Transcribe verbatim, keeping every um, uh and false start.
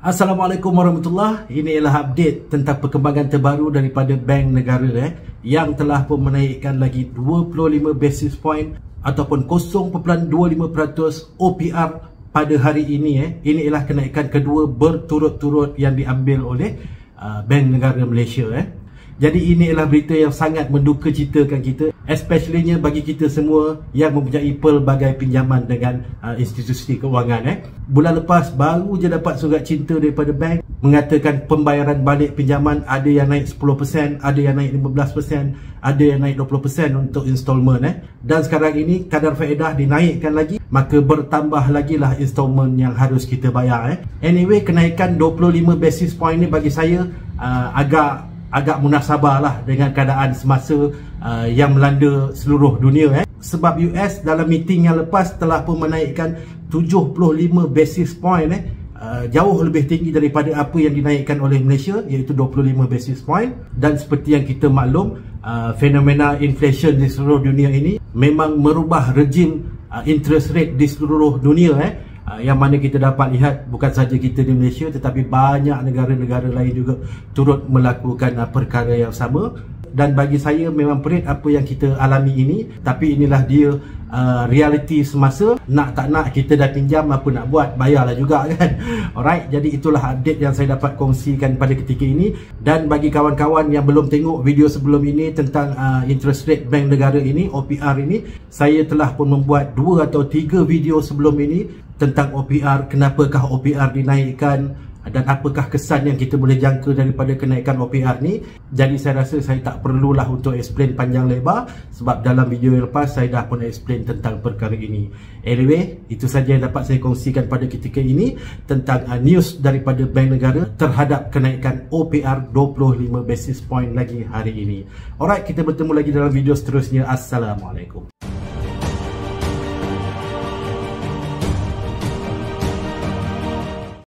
Assalamualaikum warahmatullahi. Ini ialah update tentang perkembangan terbaru daripada Bank Negara eh, yang telah pun menaikkan lagi dua puluh lima basis point ataupun kosong perpuluhan dua lima peratus O P R pada hari ini. Eh. Ini ialah kenaikan kedua berturut-turut yang diambil oleh uh, Bank Negara Malaysia. Eh. Jadi ini ialah berita yang sangat mendukacitakan kita, especially-nya bagi kita semua yang mempunyai pelbagai pinjaman dengan uh, institusi keuangan. Eh. Bulan lepas baru je dapat surat cinta daripada bank mengatakan pembayaran balik pinjaman ada yang naik sepuluh peratus, ada yang naik lima belas peratus, ada yang naik dua puluh peratus untuk installment. Eh. Dan sekarang ini kadar faedah dinaikkan lagi, maka bertambah lagi lah installment yang harus kita bayar. Eh. Anyway, kenaikan dua puluh lima basis point ni bagi saya uh, agak agak munasabah lah dengan keadaan semasa uh, yang melanda seluruh dunia. Eh. Sebab U S dalam meeting yang lepas telah pun menaikkan tujuh puluh lima basis point. Eh. Uh, jauh lebih tinggi daripada apa yang dinaikkan oleh Malaysia, iaitu dua puluh lima basis point. Dan seperti yang kita maklum, uh, fenomena inflation di seluruh dunia ini memang merubah rejim uh, interest rate di seluruh dunia. Eh. Uh, yang mana kita dapat lihat bukan saja kita di Malaysia tetapi banyak negara-negara lain juga turut melakukan uh, perkara yang sama. Dan bagi saya memang perit apa yang kita alami ini, tapi inilah dia uh, realiti semasa. Nak tak nak kita dah pinjam, apa nak buat, bayarlah juga kan. Alright, jadi itulah update yang saya dapat kongsikan pada ketika ini. Dan bagi kawan-kawan yang belum tengok video sebelum ini tentang uh, interest rate bank negara ini, O P R ini, saya telah pun membuat dua atau tiga video sebelum ini tentang O P R, kenapakah O P R dinaikkan dan apakah kesan yang kita boleh jangka daripada kenaikan O P R ni. Jadi saya rasa saya tak perlulah untuk explain panjang lebar, sebab dalam video yang lepas saya dah pun explain tentang perkara ini. Anyway, itu saja yang dapat saya kongsikan pada ketika ini tentang uh, news daripada Bank Negara terhadap kenaikan O P R dua puluh lima basis point lagi hari ini. Alright, kita bertemu lagi dalam video seterusnya. Assalamualaikum.